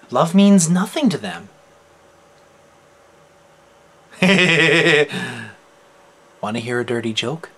Love means nothing to them. Want to hear a dirty joke?